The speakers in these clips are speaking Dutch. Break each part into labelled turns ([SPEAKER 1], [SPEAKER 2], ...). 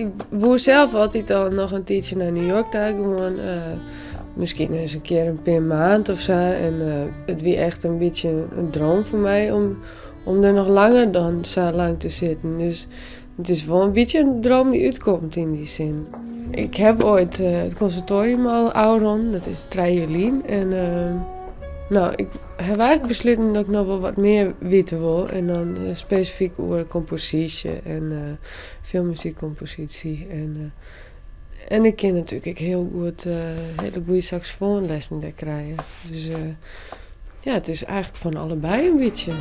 [SPEAKER 1] Ik woer zelf altijd al nog een tijdje naar New York daar gewoon. Misschien eens een keer een paar maanden of zo. En het was echt een beetje een droom voor mij om er nog langer dan zo lang te zitten. Dus het is wel een beetje een droom die uitkomt in die zin. Ik heb ooit het conservatorium al afgerond, dat is 3 jaar geleden. En ik heb eigenlijk besloten dat ik nog wel wat meer weten wil. En dan specifiek over compositie en filmmuziekcompositie. En ik kan natuurlijk heel goed hele goede saxofoonlessen daar krijgen. Dus het is eigenlijk van allebei een beetje.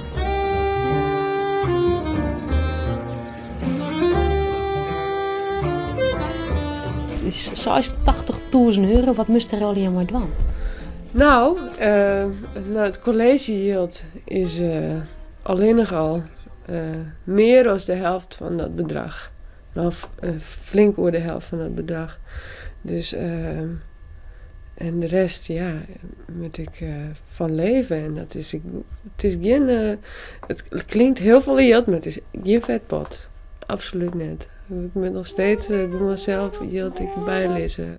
[SPEAKER 2] Het is 86.000 €, wat moest er al aan doen?
[SPEAKER 1] Nou, het college hield is alleen nog al meer dan de helft van dat bedrag. Nou, flink over de helft van dat bedrag. Dus, en de rest, moet ik van leven. En dat is, het is geen, het klinkt heel veel geld, maar het is geen vetpot. Absoluut niet. Ik ben nog steeds gewoon zelf hield ik bijlezen.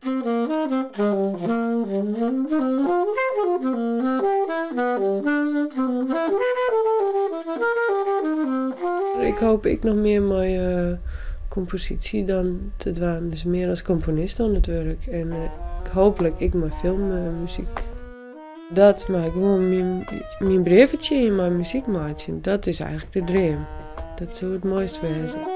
[SPEAKER 1] Ik hoop ik nog meer mooie compositie dan te doen. Dus meer als componist dan natuurlijk. En hopelijk ik mijn filmmuziek. Dat maar gewoon mijn brevetje in mijn muziekmaatje. Dat is eigenlijk de droom. Dat zou het mooist wezen.